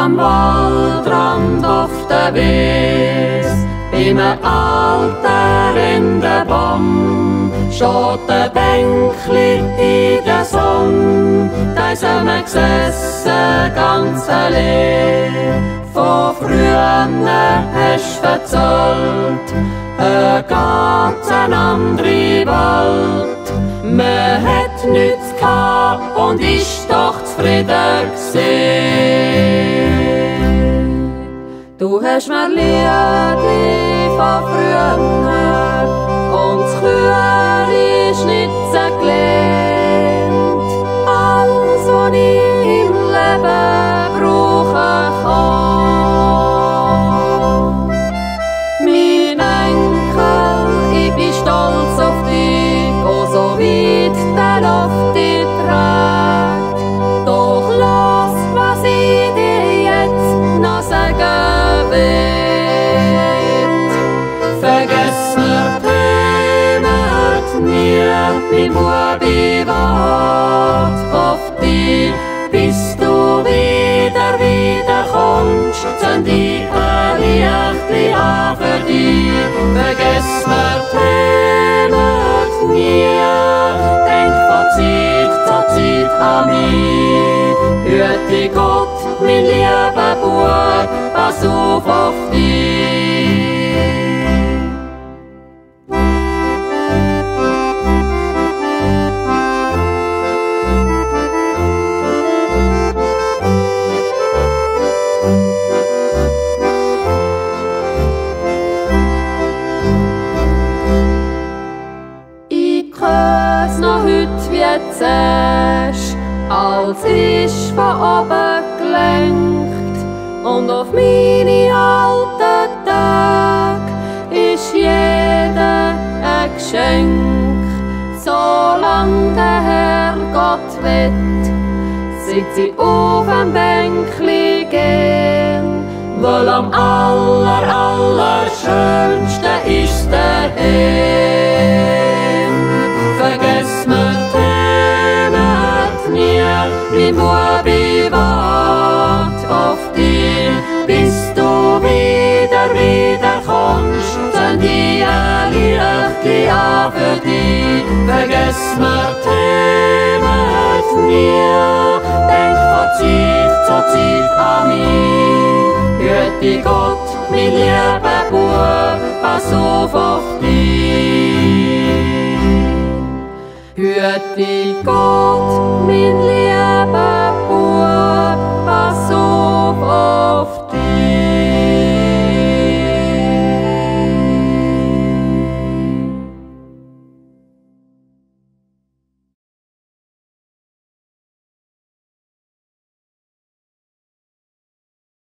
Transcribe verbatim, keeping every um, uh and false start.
am Waldrand auf der Wies, beim alten Rindenbaum, steht ein Bänkli in der Sonne, da sind wir gesessen, ganz allein. Von früher hast du erzählt, ein ganz andere Welt. Man hat nichts gehabt und ist doch zufrieden gewesen. Du hast mir Liedli von früher und das Chöri schnitzen gelernt. Alles, was ich im Leben brauchen kann. Mein Enkel, ich bin stolz auf dich, oh so weit der Luft dich trägt. Doch lass, was ich dir jetzt noch sagen will. Vergess mir Heimat nie, mein Bubi wart auf dich, bis du wieder, wieder kommst, zünd ich ein Lichtli an für dich. Vergess mir Heimat nie, denk von Zeit zu Zeit an mich. Hüte Gott, mein lieber Bub, pass auf auf dich. Als ich von oben gelenkt und auf meine alten Tage ist jeder ein Geschenk. Solange der Herrgott will, sitze ich auf dem Bänkli gern, weil am aller, allerschönsten ist daheim. Vergess mir mein Bubi wart auf dich, bis du wieder, wieder kommst, zünd ich ein Lichtli an für dich. Vergess mir Heimat nie, denk von Zeit zu Zeit an mich. Hüte Gott, mein lieber Bub, pass auf auf dich. Hüte Gott, mein lieber